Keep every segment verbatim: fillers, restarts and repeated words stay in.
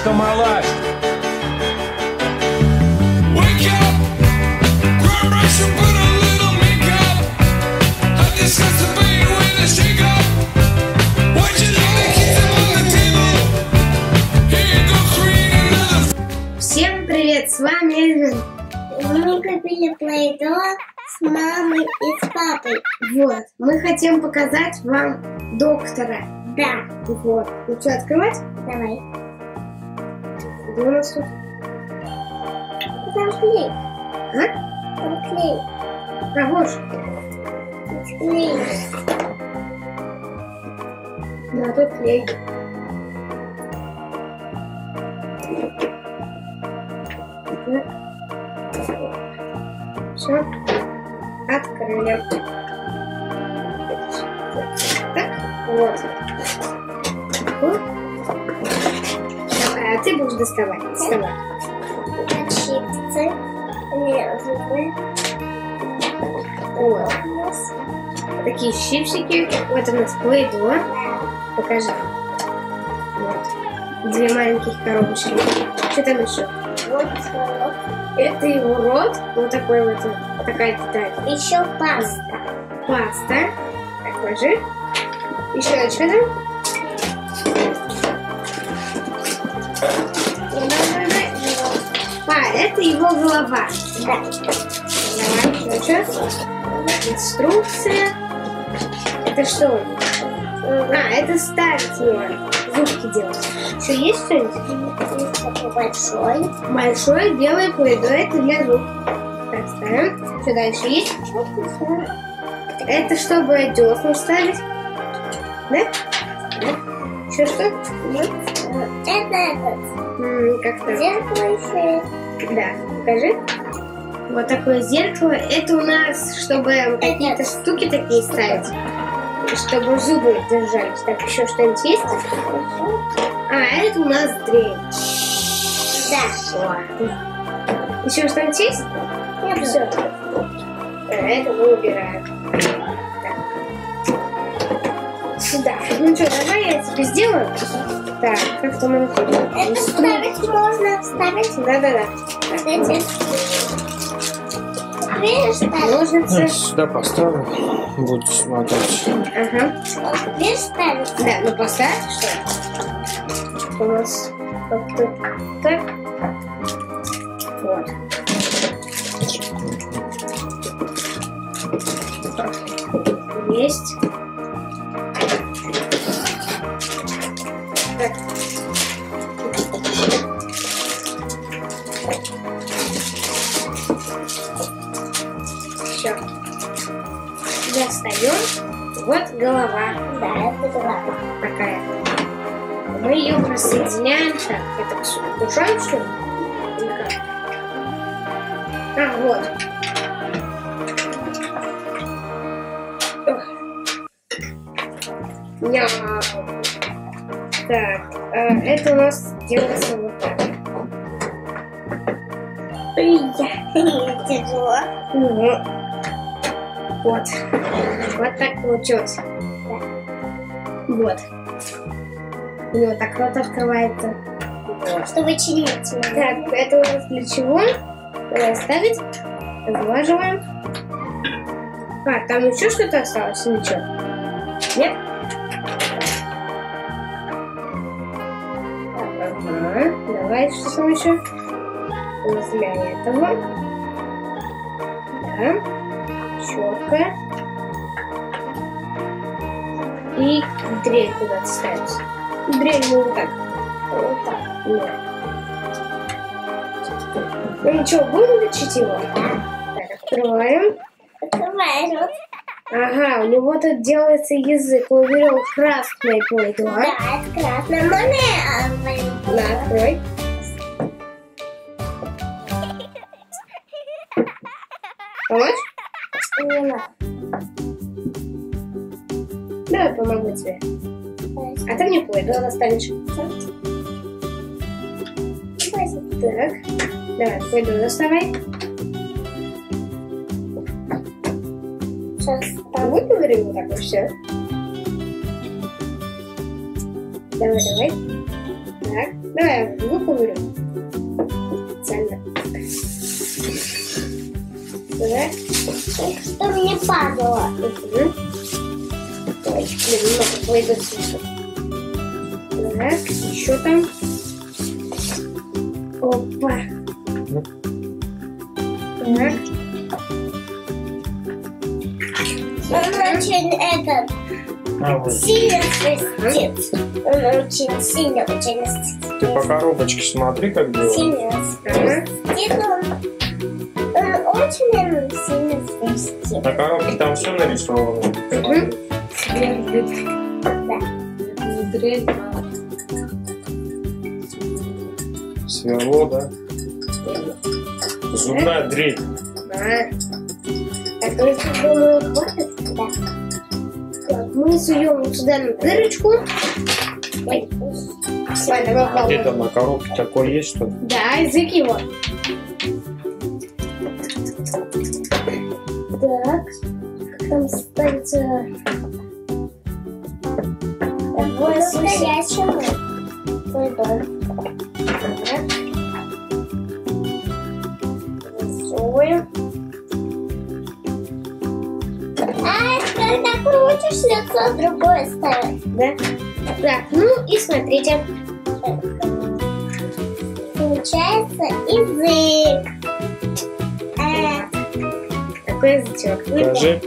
что мала. Всем привет, с вами Эльвин. Мы купили Play-Doh с мамой и с папой. Вот, мы хотим показать вам доктора. Да. Вот. Ну что, открывать? Давай. Где у нас тут? Там клей. А? Там клей. А, вот же. Тут клей. Да, тут клей. Все, открыли. Так, вот. Вот. Давай, а ты будешь доставать. Доставай. Чипсы. Зубы. Вот. Такие чипсики. Вот у нас Play-Doh. Покажи. Вот. Две маленьких коробочки. Что там еще? Вот рот. Это его рот. Вот такой вот, такая деталь. Еще паста. Паста. Так, ложи. Еще что там? А, это его голова. Да. Давай, что? Инструкция. Это что? А, это ставить его. Зубки делать. Еще есть что-нибудь? Такой большой. Большой белый Play-Doh, это для зуб. Так, ставим. Что дальше есть? Это чтобы десну ставить. Да? Да. Еще что? Нет. Это этот. Как-то. Зеркало еще. Да, покажи. Вот такое зеркало. Это у нас, чтобы какие-то штуки такие ставить. Чтобы зубы держались. Так, еще что-нибудь есть? А, это у нас дрель. Да. Еще что-нибудь есть? Нет, все. А, это мы убираем. Так. Сюда. Ну что, давай я тебе сделаю. Так, как-то мы... Это ставить можно. Ставить? Да-да-да. Эти. Ножницы. Я сюда поставлю, буду смотреть. Ага. Видишь, ставить? Да, ну поставь, что у нас как-то так. Вот. Есть. Так. Все. Достаем. Вот голова. Да, это голова. Такая. Мы ее присоединяем. Так, это к ушам, что ли? Или как? А, вот. Ня. Так, а, это у нас делается вот так. Тяжело. Угу. Вот. Вот так получилось. Да. Вот. У него так рот открывается. Вот. Чтобы чинить. Так, это у нас для чего? Надо ставить. Разглаживаем. А, там еще что-то осталось? Ничего. Нет? Ага. Давай, что там еще? Для этого. Да. Щетка. И дрель куда-то ставить. Дрель ну вот так. Вот так. Нет. Ну ничего, будем лечить его? Так, открываем. Открываем. Ага, у него тут делается язык. Он берем красный Play-Doh. Да, это красный. Можно? Да, открой. Помочь? Не надо. Давай помогу тебе. А ты мне Play-Doh достанешь. Так. Давай, Play-Doh доставай. Сейчас побудь, говорим, вот так вот все. Давай, давай. Так, Давай, зуб уберем. Специально. Так. Что мне падало? Угу. Ой, блин, немного пойдет сверху. Так, еще там. Опа. Так. Он очень этот А, вот. сильно свистит. Он очень сильно, очень свистит. Ты по коробочке смотри, как делать. Сильно свистит он. Он очень наверное, сильно свистит. На коробке там все нарисовано. Угу. Да. Дрель. Сверло, да? Зубная дрель. Да. Так, ну, думаю, хватит? Да. Так, мы суем сюда на дырочку. Ой. Давай, давай, А где попробуем. там на коробке такой есть, что ли? Да, язык его. Так, как там ставится? По-настоящему. Пойдем. Так. Засовываем. А, когда крутишь, лицо другое ставить. Да. Так, ну и смотрите. Получается язык. А, Такой язычок. Покажи.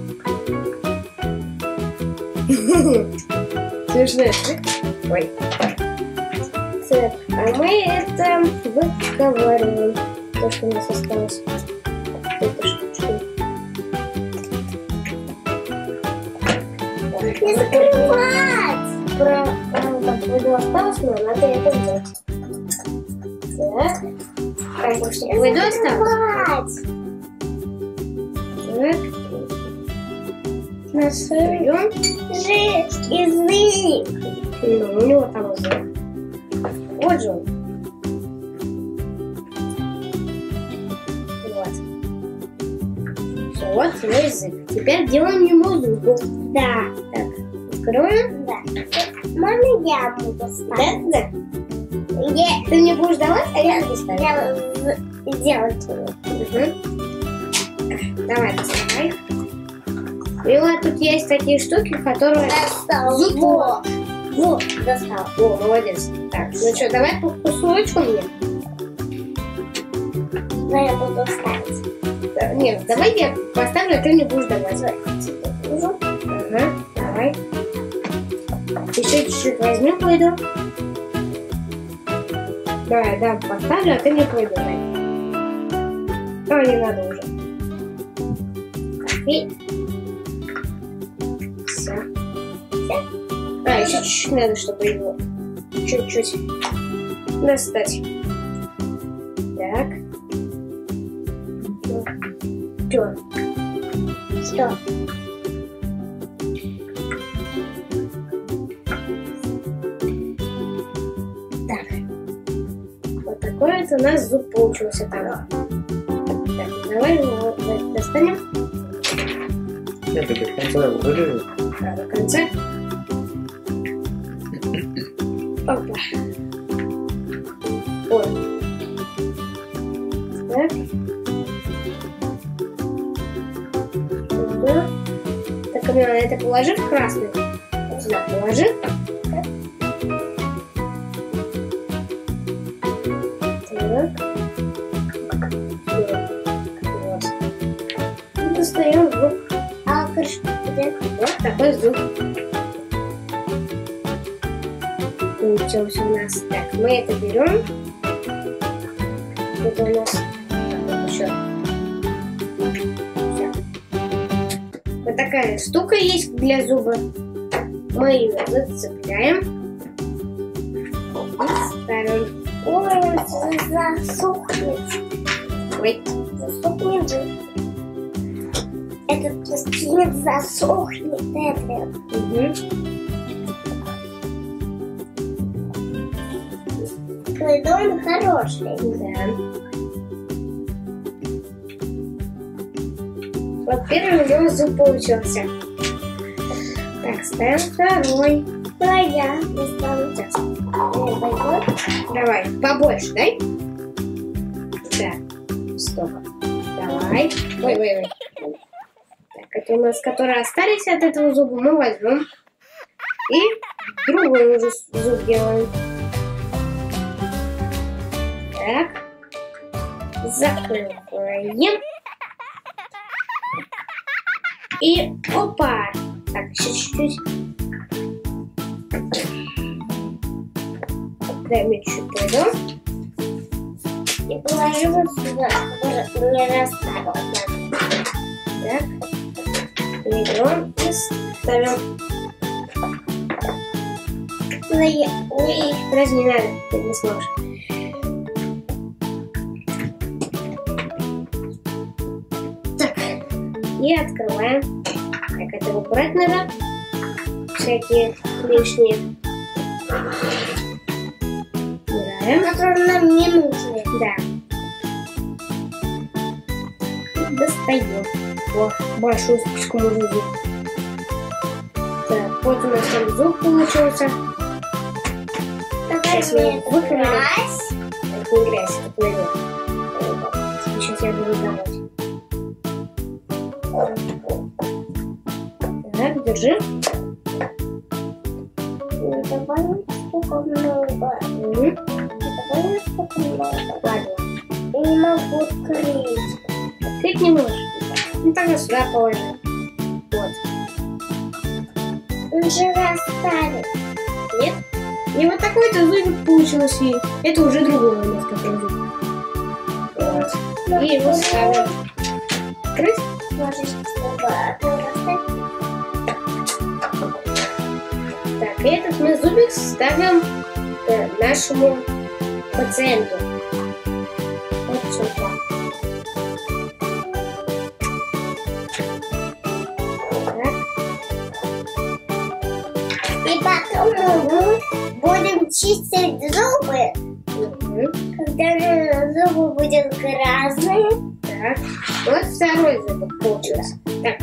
Смешно, да? Ой. Так, а мы это выковыриваем. То, что у нас осталось. Этой штучкой. не закрывать. Про, про так, воду осталось, но надо это сделать. Так. Там больше Не воду осталось. закрывать. Так. Насыпем. Жить, язык. Ну, у него там язык. Вот же он. Вот. Все, вот его язык. Теперь делаем ему зубы. Да. Так, откроем. Да. Можно я буду Да, ставить? да. Я, Ты мне будешь давать, а я буду ставить. я з- сделать его. Угу. Давай, доставай. И вот тут есть такие штуки, которые... Достал. Зуб. Вот. Вот. Достал. О, молодец. Так, ну что, давай по кусочку мне. Но я буду ставить. Да, нет, давай я поставлю, а ты мне будешь давать. Угу. Ага, давай. Еще чуть-чуть возьму, пойду. Давай, да, поставлю, а ты мне пойду дай. А, не надо уже. И... Все. Все? А, еще чуть-чуть надо, чтобы его чуть-чуть достать. Так. Все. Что? Так. Вот такой вот у нас зуб получился там. Так, давай его вот вот достанем. Нет, ты до конца его вырежешь. Да, до конца. Опа. Ой. Так. Сюда. Так, Камила, это положи в красный. Вот сюда положи. Так. Всё. Вот. И достаем зуб. А крышку где? Вот такой зуб. Получился у нас. Так, мы это берем. Это у нас так, еще. Всё. Вот такая штука есть для зуба. Мы ее зацепляем. И ставим. Ой, засохнет. Ой. Засохнет же. Этот пластилин засохнет. Это. Угу. Твой дом хороший. Да. Вот первый у него зуб получился. Так, ставим второй. Давай я достану. Давай, побольше, дай. Да, столько. Давай. Ой, ой, ой. Так, это у нас, которые остались от этого зуба, мы возьмем. И другой уже зуб делаем. Так. Закрываем. И опа. Так, еще чуть-чуть. Дай мне чуть-чуть пойду. И положи вот сюда, чтобы не расставил. Так. Берем и ставим. Ой, ой. Подожди, не надо, ты не сможешь. Так. И открываем. Так, это убрать надо. Всякие лишние. Убираем. Которые нам не нужны. Да. И достаем. О, большой спичку можно взять. Так, вот у нас там зуб получился. Давай Сейчас мы мне выкинем. грязь. Это не грязь, это плывет. Сейчас я буду давать. Так, держи. Ну, давай сколько много. Угу. Давай сколько много. Ладно. Я не могу открыть. Открыть не можешь. Ну тогда сюда положи. Вот. Он же расставит. Нет? И вот такой-то зубик получился. И это уже другой у нас такой зуб. Вот. И его ставим. Открыть? Можешь чтобы расставить. Так, и этот мы зубик ставим к нашему пациенту. Вот сюда. Так. И потом мы будем чистить зубы. Угу. Когда зубы будут грязные. Так. Вот второй зубик получился. Так.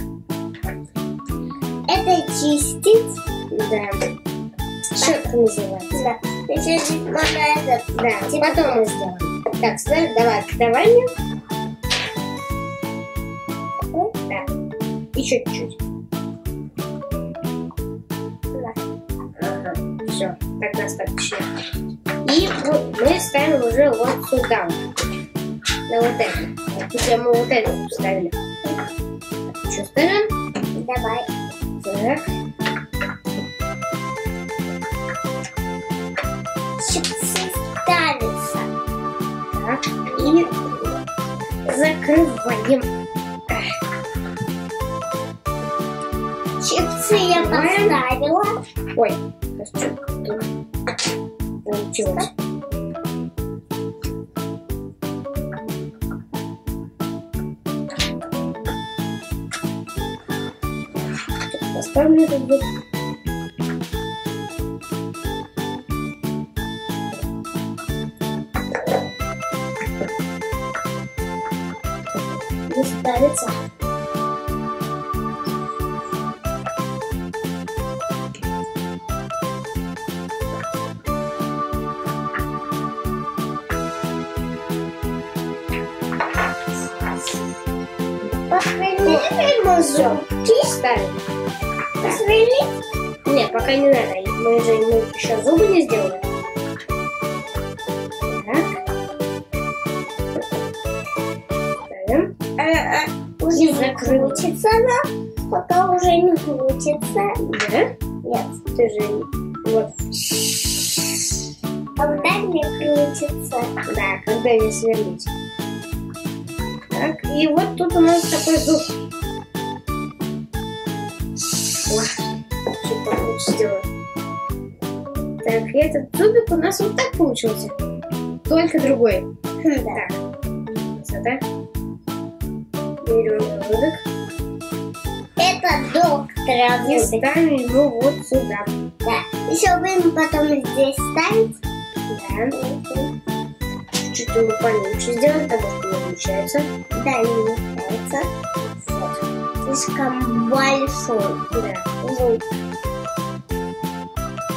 Это чистить. Да. Щетка называется. Да. Сейчас надо это. Да, потом мы сделаем. Так, стой, давай, давай мне. Так. Еще чуть-чуть. Ага, все, так достаточно. И вот мы ставим уже вот сюда. На вот это. Вот где мы вот это ставили. Что ставим? Давай. Так. Чипсы ставятся. Так. И закрываем. Чипсы я поставила. Ой, что тут получилось? Поставлю этот зуб. Не ставится. Посверлили мы зубки. Ставим. Посверлить. Нет, пока не надо. Мы же мы еще зубы не сделали. Так. Ставим. А, а, уже И не закрыли. крутится она. Пока уже не крутится. Да? Нет. Ты же вот. А вот так не крутится. Да, когда не сверлить. Так, и вот тут у нас такой зуб. Что получилось? Так, и этот зубик у нас вот так получился. Только другой. Да. Так, сюда. Берем зубик. Это доктора И зубик. ставим его вот сюда. Да. Еще будем потом здесь ставить. Да. Чуть-чуть его поменьше сделать, потому что не получается. Да, не мешается. Слишком большой. Да. Зуб.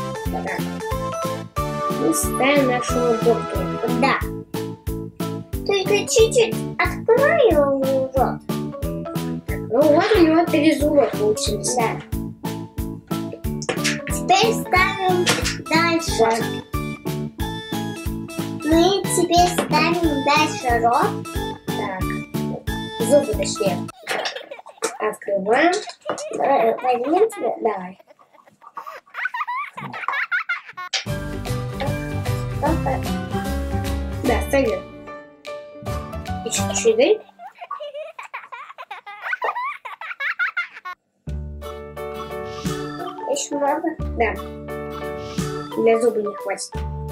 И ставим нашего доктора. Да. Только чуть-чуть открою рот. Ну вот у него три зуба получились. Да. Теперь ставим дальше. Мы теперь ставим дальше рот. Так. Зубы точнее. Открываем. Давай, возьмем тебя. Давай. Да, ставим. И чуть-чуть дай. Еще много? Да. Для зуба не хватит.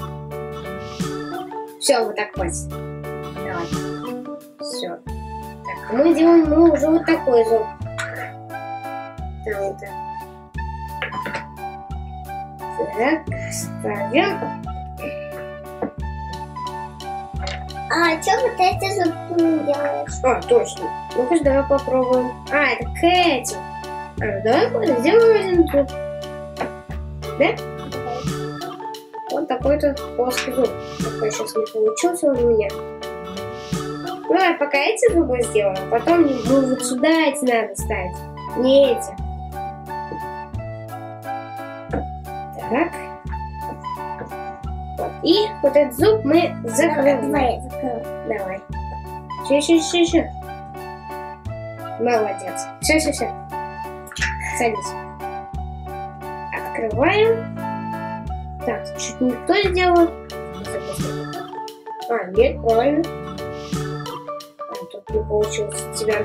Все, вот так хватит. Давай. Все. Так, мы делаем ну, уже вот такой зуб. Там это. Так, ставим. А что вот эти зубки не делаешь? А, точно. Ну-ка, давай попробуем. А, это к этим. А, давай вот сделаем один зуб. Да? Вот такой-то плоский зуб. Такой сейчас не получился он у меня. Ну, давай пока эти зубы сделаем, а потом ну, вот сюда эти надо ставить. Не эти. Так. Вот. И вот этот зуб мы закрываем. Давай, закрой. Давай. Еще, еще, еще, еще. Молодец. Все, все, все. Садись. Открываем. Так, чуть не то сделал. А, нет, правильно. А, тут не получилось у тебя.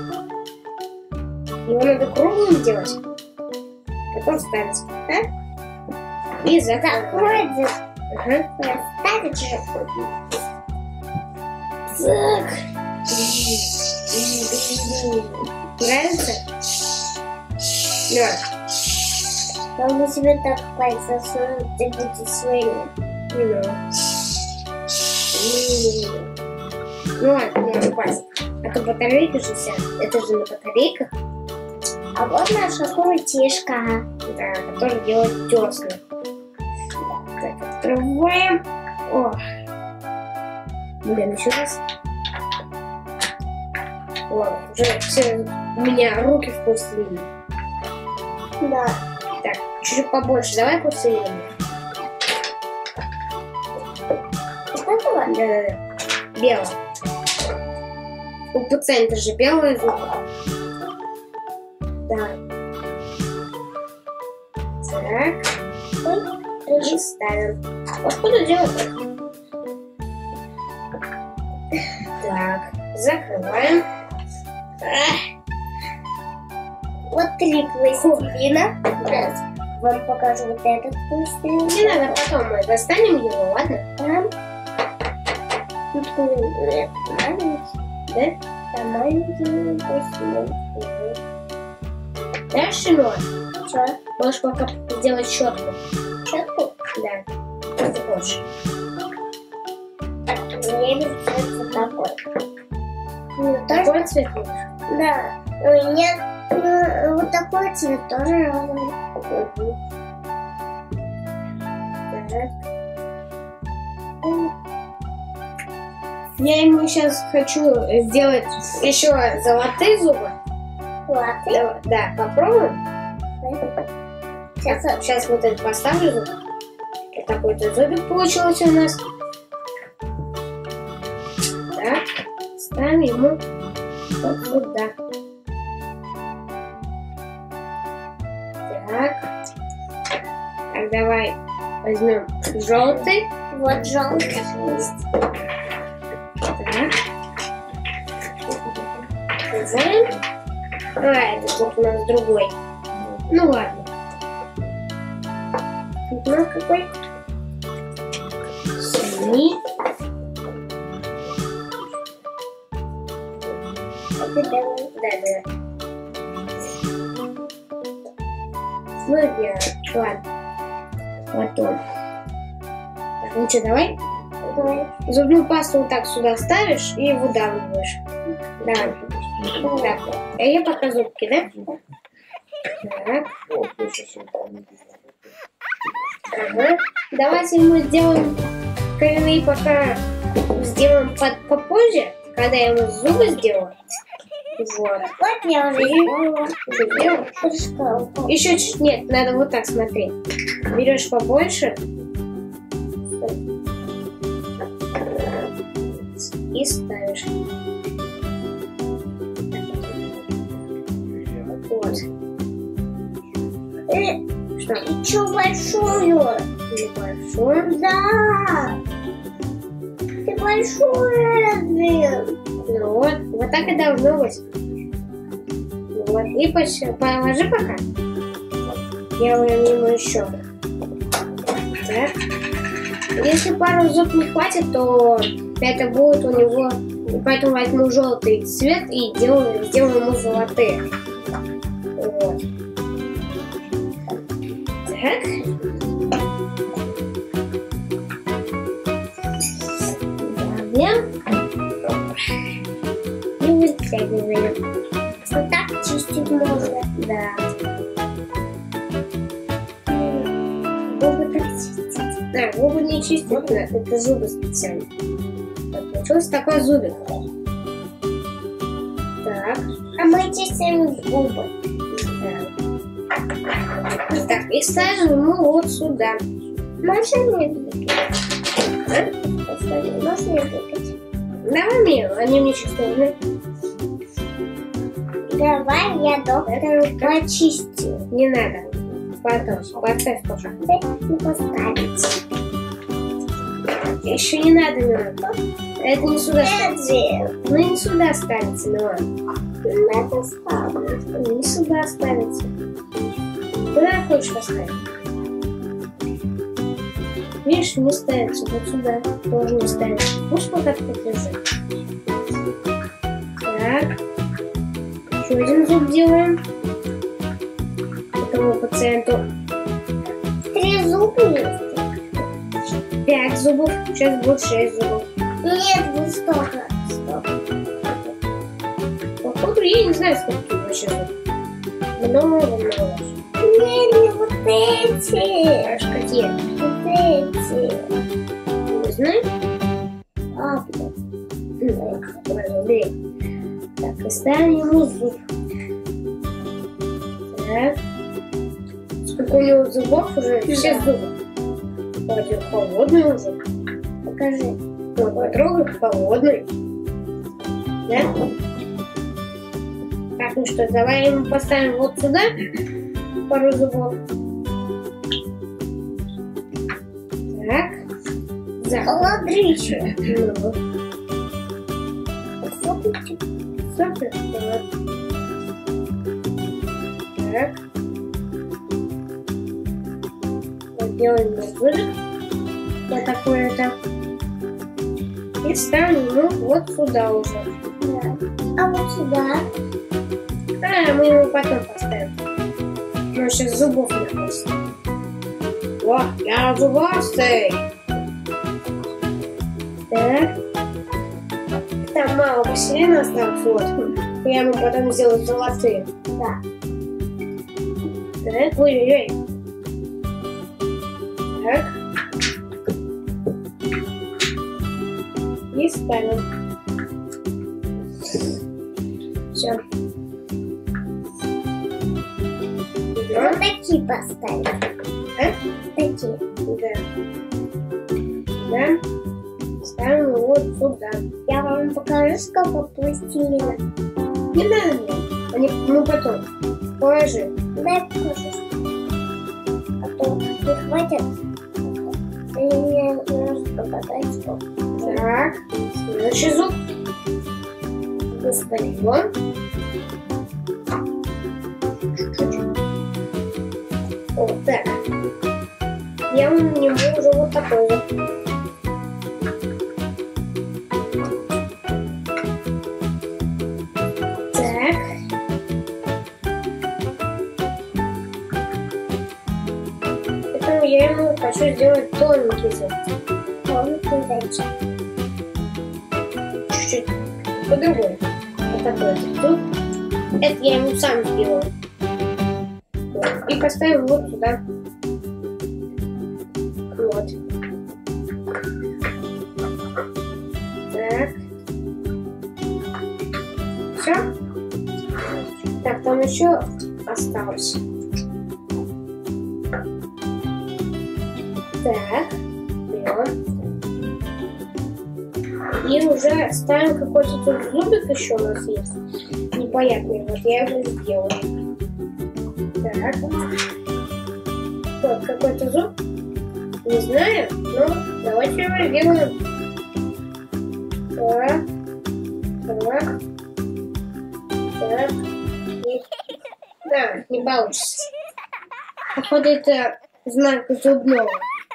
Его надо круглым делать. Потом ставить. Да? И закрываем. Закрой. Ага. Ставить же. Так. Нравится? Да. Он бы себе так пальцы засунул, ты будешь сварить. Ну ладно, не хватит. А то батарейка же вся. Это же на батарейках. А вот наша крутишка. Да, который делает десны. Так, открываем. О. Блин, еще раз. О, уже все у меня руки в пластилине. Да. Так, чуть-чуть побольше. Давай пластилин. Вот этого? Да-да-да. Белое. У пациента же белое зубы. Да. Так. И ставим. Откуда делать? Так, закрываем. Вот три пластилина. Сейчас вам покажу вот этот пластилин. Не надо, потом мы достанем его, ладно? Там. Тут э, маленький. Да? Там маленький пластилин. Знаешь, Шимон? Что? Можешь пока сделать щетку. Щетку? Да. Если хочешь. Мне без цвета такой. Ну, тоже? Такой цвет будешь? Да. У меня ну, вот такой цвет тоже розовый. Так. Я ему сейчас хочу сделать еще золотые зубы. Ладно. Да, да, попробуем. Сейчас Так, сейчас вот этот поставлю зуб. Вот такой-то зубик получился у нас. Так, ставим ему вот сюда. Так. Так, давай возьмем желтый. вот желтый есть. Так. Назовем. А, это тут у нас другой. Ну ладно. Тут у нас какой? Синий. Это белый. Да, да. Ну, я, ладно. Потом. Так, ну что, давай? Давай. Зубную пасту вот так сюда ставишь и выдавливаешь. Давай. Так, а я пока зубки, да? Так. Ага. Давайте мы сделаем коренные пока сделаем под, попозже, когда я ему зубы сделаю. Вот. Вот я уже сделала. Сделал? Шкалку. Еще чуть нет, надо вот так смотреть. Берешь побольше и ставишь. Вот. Э, Что? Еще большую. Небольшой. Да. Ты большой размер. Ну вот, вот так и должно быть. Ну вот, и пош- положи пока. Делаем ему еще. Так. Если пару зуб не хватит, то это будет у него, поэтому возьму желтый цвет и делаю, сделаю ему золотые. Вот. Так. Добавим. И вытягиваем. Вот так чистить можно. Да. Губы так чистить. Да, губы не чистить надо, это зубы специально. Так, получился такой зубик. Так, А мы чистим губы. да. Так, и ставим ему вот сюда. Можно мне выпить? Можно мне выпить? Давай мне, они мне сейчас нужны. Давай я доктору почистю. Не надо. Потом, поставь пока. Не поставить. Еще не надо, Милан. Это не сюда ставится. Эдди, Ну не сюда ставится, Милан. надо ставить. Не сюда ставится. Куда хочешь поставить? Видишь, не ставится. Вот сюда тоже не ставится. Пусть пока так лежит. Так. Еще один зуб делаем. Этому пациенту Три зуба есть? пять зубов. Сейчас будет шесть зубов. Нет, вот столько. Столько. Походу, я не знаю, сколько тут вообще зубов. Много-много. Нет, не вот эти. Аж какие? Вот эти. Не знаю. А, Убери. Так, и ставим ему зуб. Так. Сколько у него зубов уже? Все Да. зубы. Вроде холодный уже. покажи. Ну, потрогай, холодный. Да? Так, ну что, давай ему поставим вот сюда пару зубов. Так. За. Холодрыще. Ну, Супер. супер. Так. Вот делаем зубик. Вот такой это. И ставим ему вот сюда уже. Да. А вот сюда. А, мы его потом поставим. Ну, сейчас зубов не хватит. О, я зубастый. Так. Там мало василина осталось, вот. Я ему потом сделаю золотые. Да. Так, ой-ой-ой. Так. И ставим. Все. Вот такие поставить. А? Такие. Да. Да. Ставим его вот сюда. Я вам покажу, сколько пластилина. Не надо мне. Они, ну потом. Положи. Дай покажу. А то не хватит. И мне нужно показать, сколько. Так. Следующий зуб. Достаем. Чуть-чуть. Вот так. Я у него уже вот такой зуб. Так. Поэтому я ему хочу сделать тоненький зуб. Помните, зайчик? Чуть-чуть по-другому. Вот такой зуб. Это я ему сам сделаю. И поставим вот сюда. вот. Так. Все? Так, там еще осталось. Так, берем. И уже ставим какой-то тут зубик еще у нас есть. Непонятный. Вот я его сделаю. Так. Вот какой-то зуб. Не знаю, но давайте его сделаем. Так. Так. Так. И... Да, не получится. Походу, это знак зубного.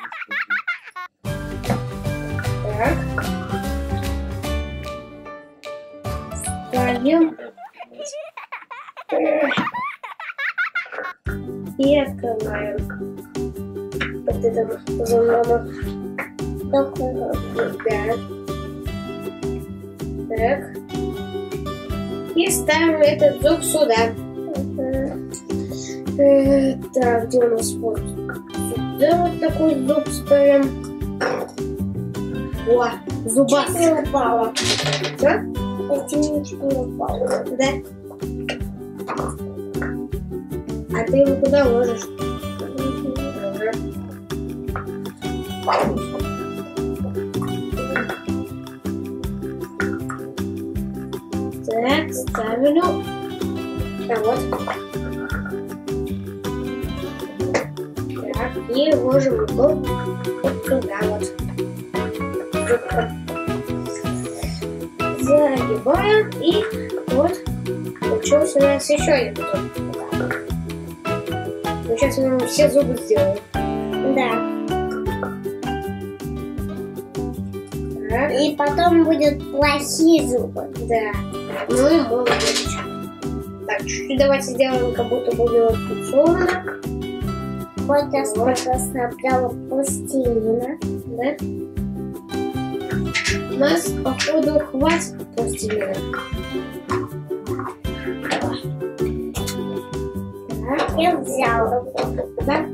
Так. Ставим. И открываем. Вот это зубного. Да. Так. И ставим этот зуб сюда. Э, так, где у нас вот? Сюда вот такой зуб ставим. О, зубас. Чуть не упала. Да? Чуть не упала. Да. А ты его куда ложишь? Так, ставлю. А вот. Так, и ложим его вот сюда вот. Загибаем и вот получился у нас еще один зуб. Ну, сейчас мы все зубы сделаем. Да. Так. И потом будут плохие зубы. Да. Ну и может быть. Так, чуть-чуть давайте сделаем, как будто бы было подсолнух. Вот я сколько собрала пластилина. Да? У нас, походу, хватит пластилина. Так, Я взяла. да?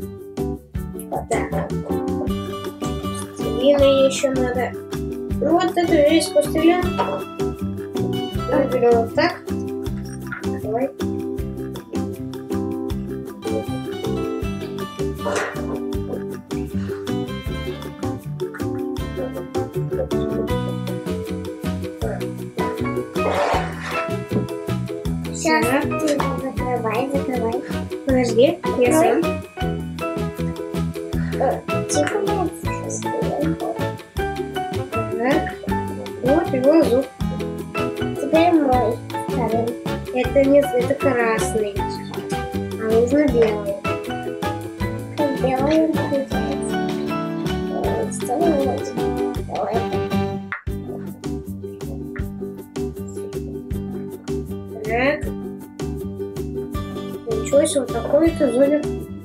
Да. Пластилина еще надо. Ну вот это весь пластилин. Берем вот так. Давай. Сейчас ты закрывай, закрывай. Подожди, я сам. Э, Тихо, я сейчас сделаю. Так. Вот его зуб. Теперь мой ставим. Это не это красный. А нужно белый. Как белый получается. Э, Ставим вот. Давай. Так. Получился вот такой-то зубик.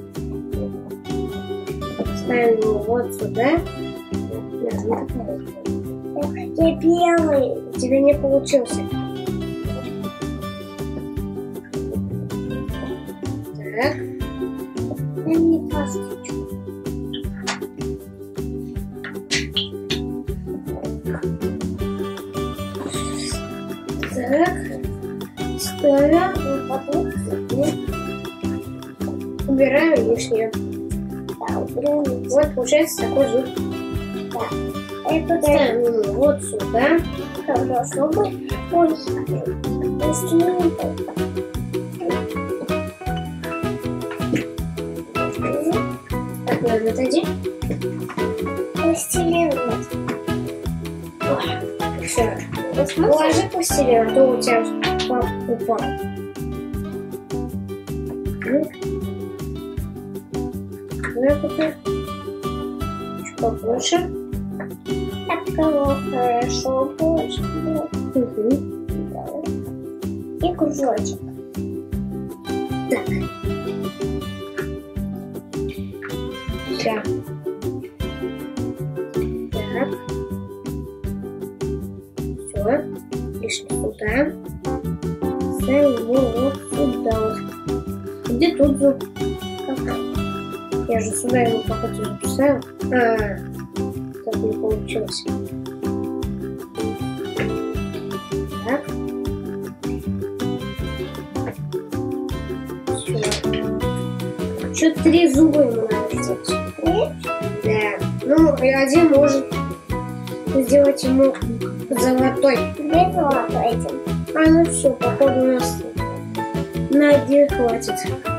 Ставим его вот сюда. Я белый. У тебя не получился. Так. Дай мне пасточку. Так. Ставим. Ну, потом Убираем лишнее. да, уберем. Вот получается такой зуб. Это Ставим его вот сюда. хорошо бы. Ой, пластилин. Так, ладно, отойди. Пластилин. Все. Положи пластилин, а то у тебя упал. упал. Так вот. Чуть побольше. Так кого хорошо больше. Угу. И кружочек. Так. Все. Так. Все. Лишь сюда. Ставим его вот сюда вот. Где тут зуб? Какой? Я же сюда его походу записал. А, так не получилось. Так. Что три зуба ему надо сделать. Нет? Да. Ну, и один может сделать ему золотой. Без золотой этим. А ну все, походу у нас на один хватит.